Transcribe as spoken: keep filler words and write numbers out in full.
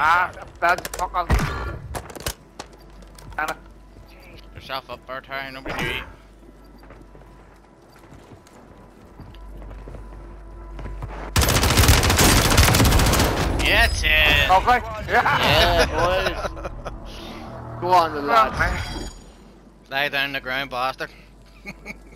Ah, bad fuck off. Anna. Yourself up, Bert. Harry, nobody knew you. Yeah, Tim. Okay. Yeah, boys. Go on, the lads. Lay down the ground, bastard.